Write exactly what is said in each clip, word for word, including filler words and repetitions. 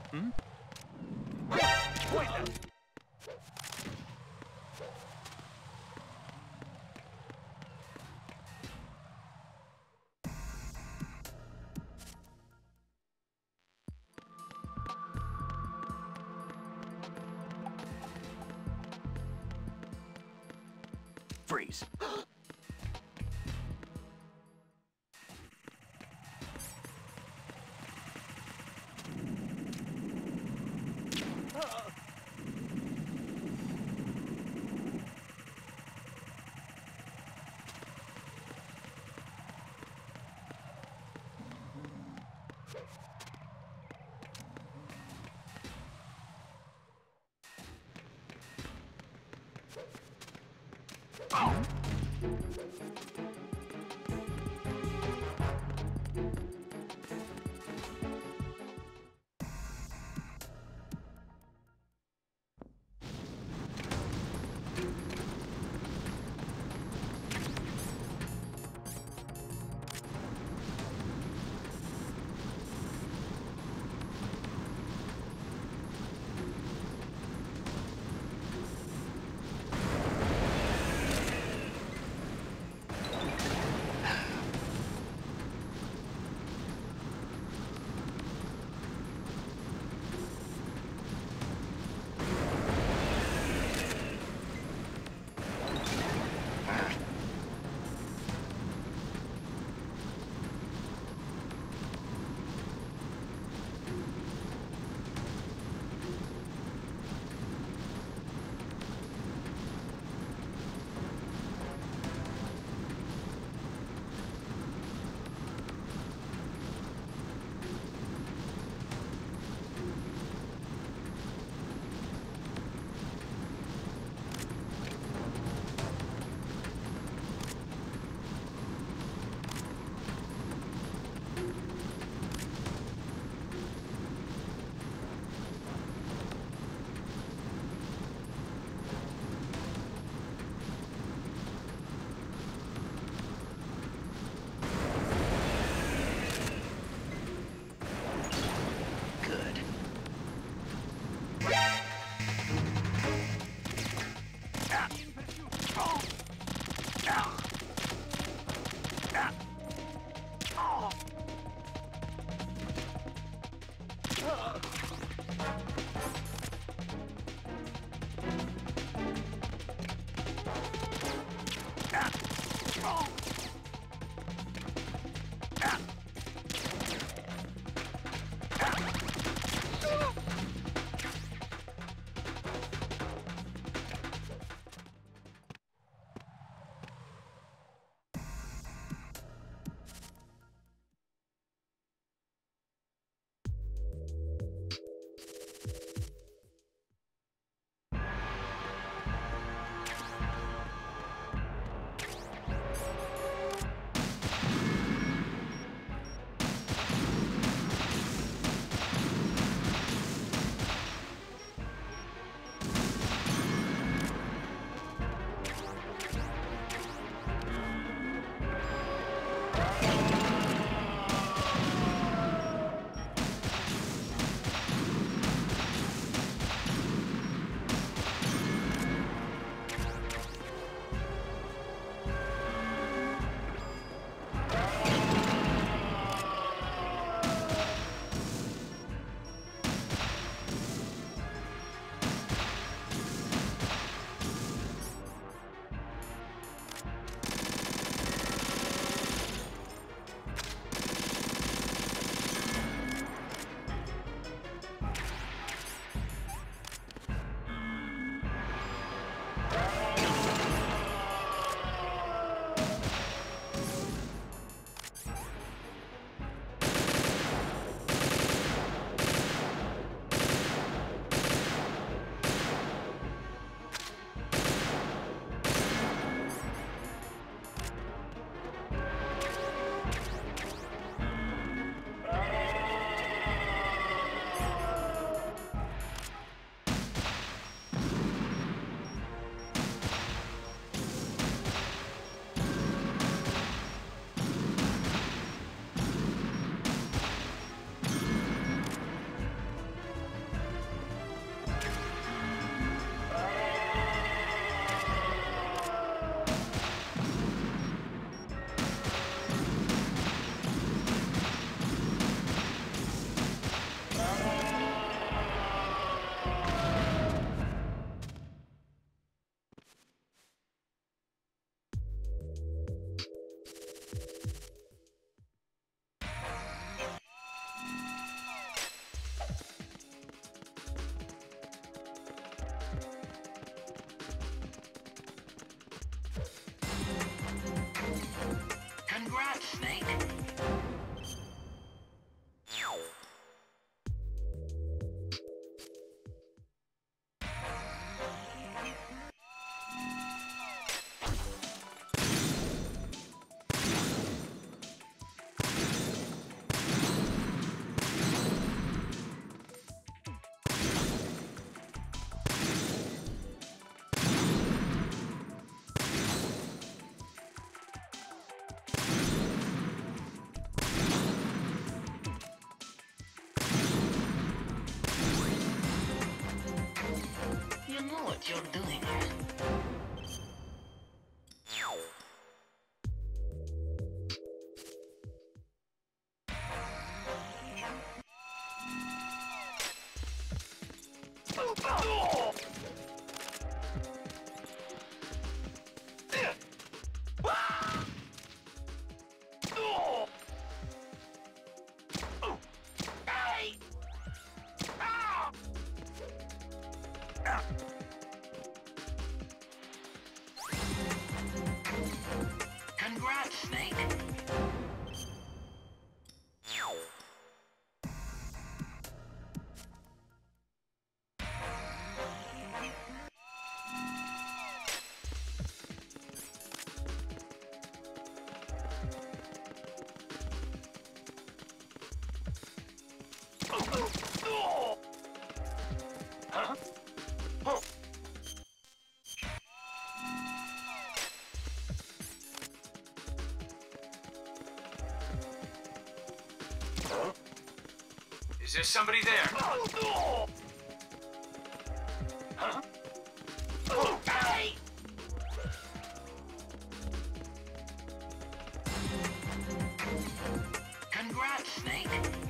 Hmm? Freeze. you're doing. Congrats, Snake. Huh? Oh. Huh? Is there somebody there? Huh? Okay. Congrats, Snake.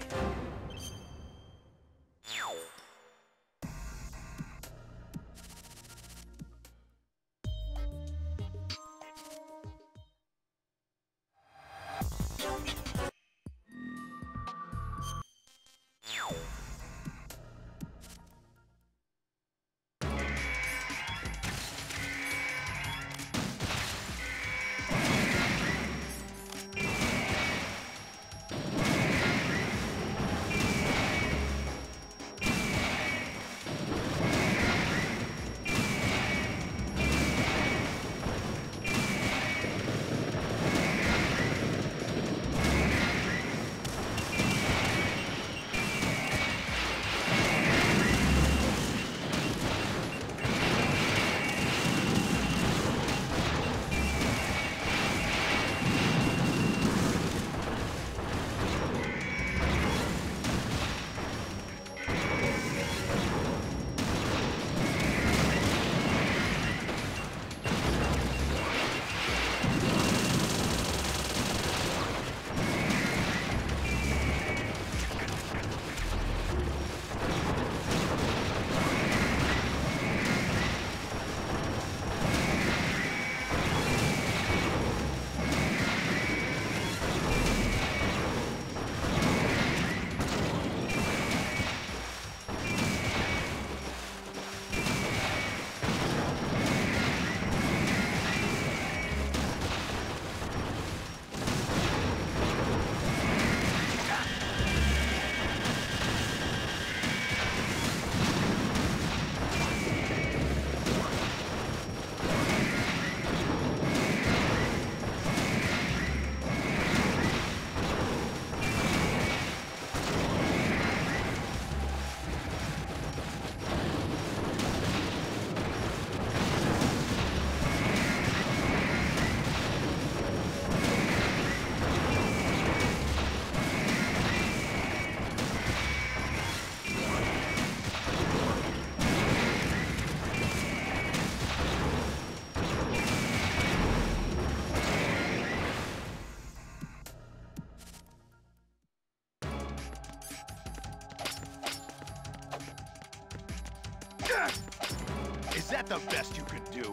Is that the best you can do?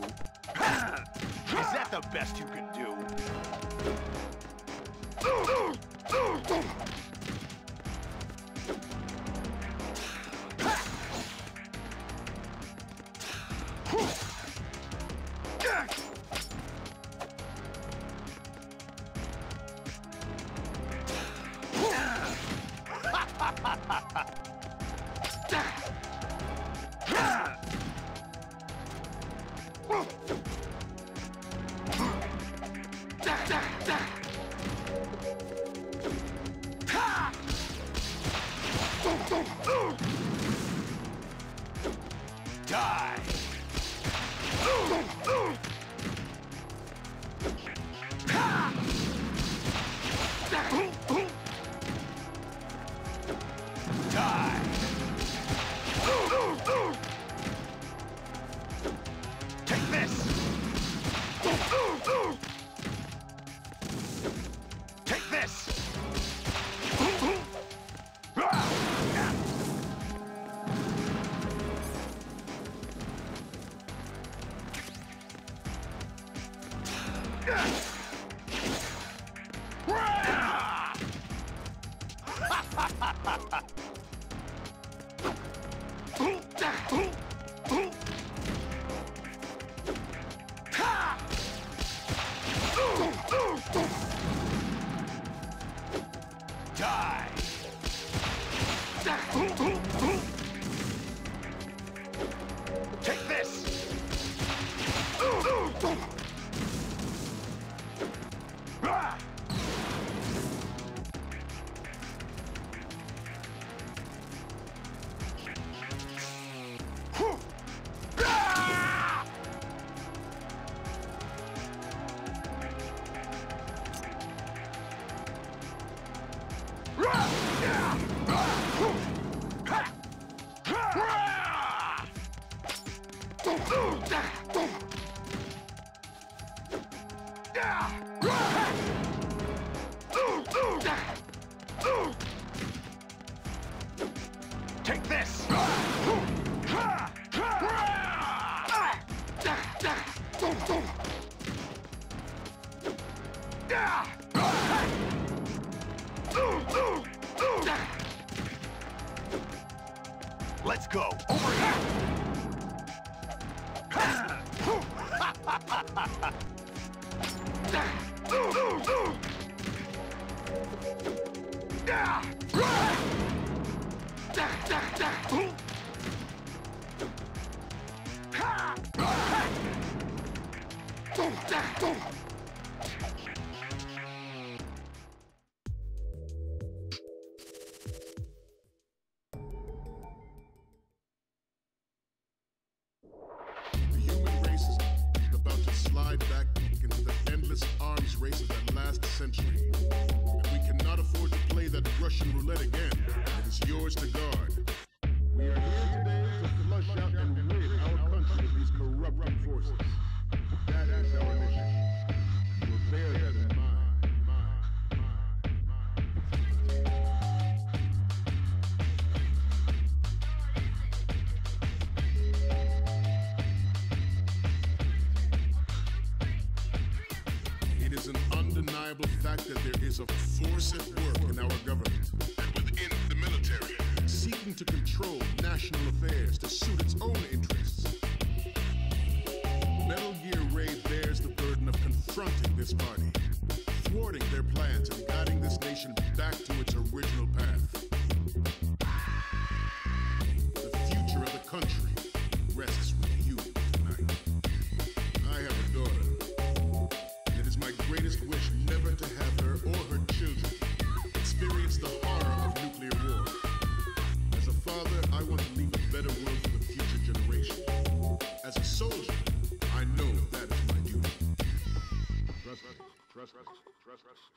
Is that the best you can do? Die! Die! Die! Take this! Take this! Let's go! Over here! The human race is about to slide back into the endless arms races that last century. And we cannot afford to play that Russian roulette again. It is yours to guard. We are here today to flush out and rid our country of these corrupting forces. That is our mission. You will bear that in mind. It is an undeniable fact that there is a force at work in our government and within the military, seeking to control national affairs to suit its own interests. Metal Gear Ray bears the burden of confronting this party, thwarting their plans and guiding this nation back to its original path. The future of the country rests with you tonight. I have a daughter. It is my greatest wish never to have her or her children experience the horror of nuclear war. As a father, I want to leave a better world for the future generation. As a soldier, I know that is my duty. Trust me, trust me, trust me.